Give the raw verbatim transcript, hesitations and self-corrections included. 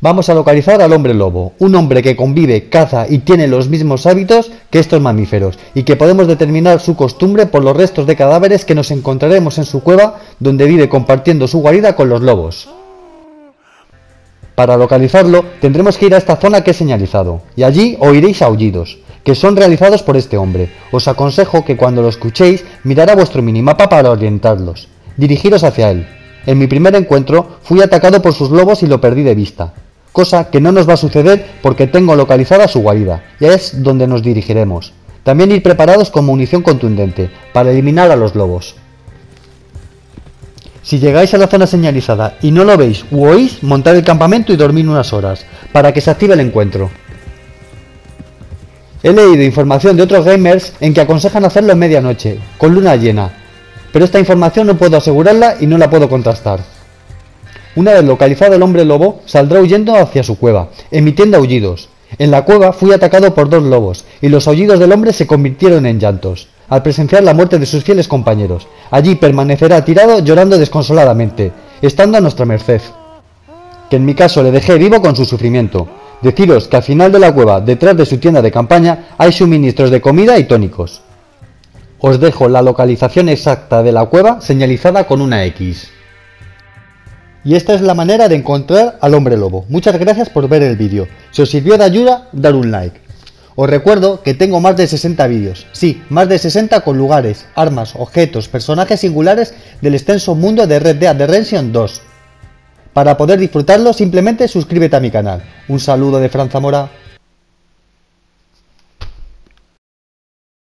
Vamos a localizar al hombre lobo, un hombre que convive, caza y tiene los mismos hábitos que estos mamíferos, y que podemos determinar su costumbre por los restos de cadáveres que nos encontraremos en su cueva, donde vive compartiendo su guarida con los lobos. Para localizarlo, tendremos que ir a esta zona que he señalizado, y allí oiréis aullidos, que son realizados por este hombre. Os aconsejo que cuando lo escuchéis, mirad a vuestro minimapa para orientarlos. Dirigiros hacia él. En mi primer encuentro, fui atacado por sus lobos y lo perdí de vista. Cosa que no nos va a suceder porque tengo localizada su guarida, y es donde nos dirigiremos. También ir preparados con munición contundente, para eliminar a los lobos. Si llegáis a la zona señalizada y no lo veis u oís, montad el campamento y dormid unas horas, para que se active el encuentro. He leído información de otros gamers en que aconsejan hacerlo en medianoche, con luna llena, pero esta información no puedo asegurarla y no la puedo contrastar. Una vez localizado el hombre lobo, saldrá huyendo hacia su cueva, emitiendo aullidos. En la cueva fui atacado por dos lobos, y los aullidos del hombre se convirtieron en llantos, al presenciar la muerte de sus fieles compañeros. Allí permanecerá tirado llorando desconsoladamente, estando a nuestra merced. Que en mi caso le dejé vivo con su sufrimiento. Deciros que al final de la cueva, detrás de su tienda de campaña, hay suministros de comida y tónicos. Os dejo la localización exacta de la cueva señalizada con una X. Y esta es la manera de encontrar al hombre lobo. Muchas gracias por ver el vídeo. Si os sirvió de ayuda, dar un like. Os recuerdo que tengo más de sesenta vídeos. Sí, más de sesenta con lugares, armas, objetos, personajes singulares del extenso mundo de Red Dead Redemption dos. Para poder disfrutarlo, simplemente suscríbete a mi canal. Un saludo de Fran Zamora.